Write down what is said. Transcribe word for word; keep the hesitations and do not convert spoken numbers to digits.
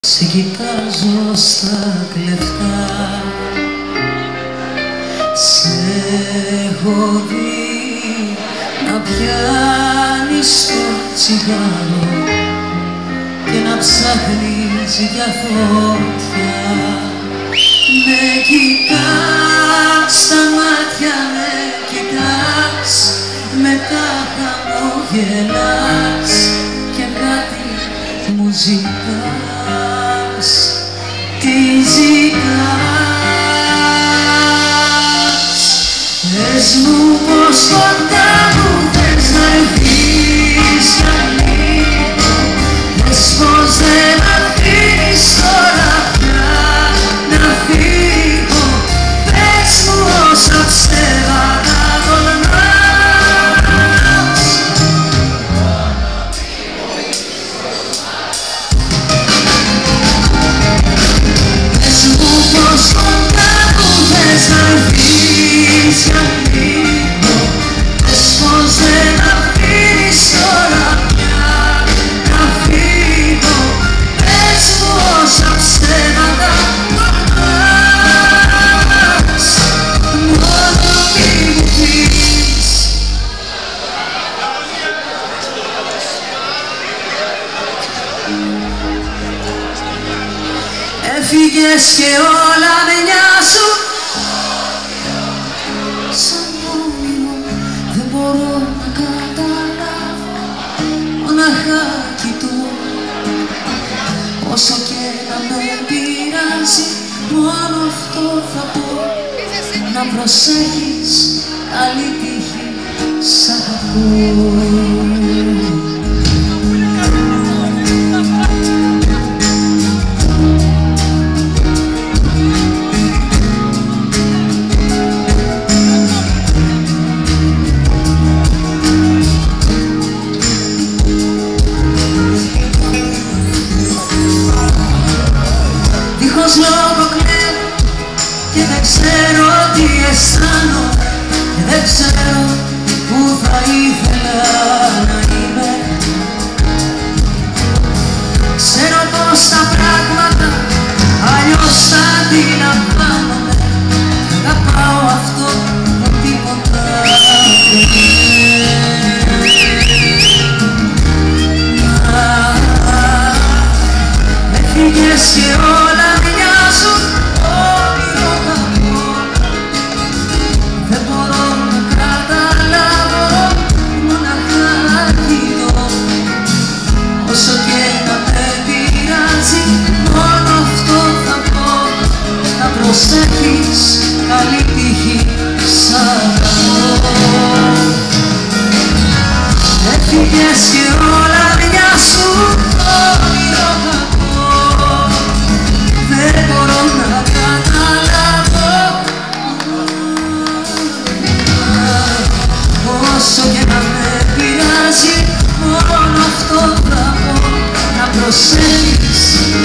Σε κοιτάζω στα κλεφτά, σε έχω δει να πιάνεις το τσιγάρο και να ψάχνεις για φωτιά. Με κοιτάς στα μάτια, με κοιτάς, μετά χαμογελάς και κάτι μου ζητάς. Τι ζητάς? Πες μου πως κοντά μου θες να έρθεις για λίγο. Πες πως δεν αφήνεις τώρα πια να φύγω. Πες μου όσα ψέματα τολμάς. Πες μου πως κοντά μου θες να έρθεις για λίγο. Πες πως δεν αφήνεις τώρα πια να φύγω. Πες μου όσα ψέματα τολμάς. Μόνο μη μου πεις. Έφυγες και όλα με νοιάζουν σαν όνειρο, δεν μπορώ να καταλάβω. Μοναχά κοιτώ, όσο και να με πειράζει, μόνο αυτό θα πω. Να προσέχεις, καλή τύχη, σ' αγαπώ. Δίχως λόγο κλαίω και δεν ξέρω τι αισθάνομαι και δεν ξέρω που θα ήθελα να είμαι. Ξέρω πως τα πράγματα αλλιώς θα αντιλαμβάνομαι. Αγαπάω αυτό που τίποτα δεν είναι. Έφυγες και όλα με νοιάζουν, όνειρο κακό. Δεν μπορώ να καταλάβω, μοναχά κοιτώ. Όσο και να με πειράζει, μόνο αυτό θα πω. Να προσέχεις, καλή τύχη, σ' αγαπώ. Έφυγες και όλα με νοιάζουν, όνειρο κακό. Δεν μπορώ να καταλάβω, όσο και να με πειράζει, μόνο αυτό θα πω. Να προσέχεις,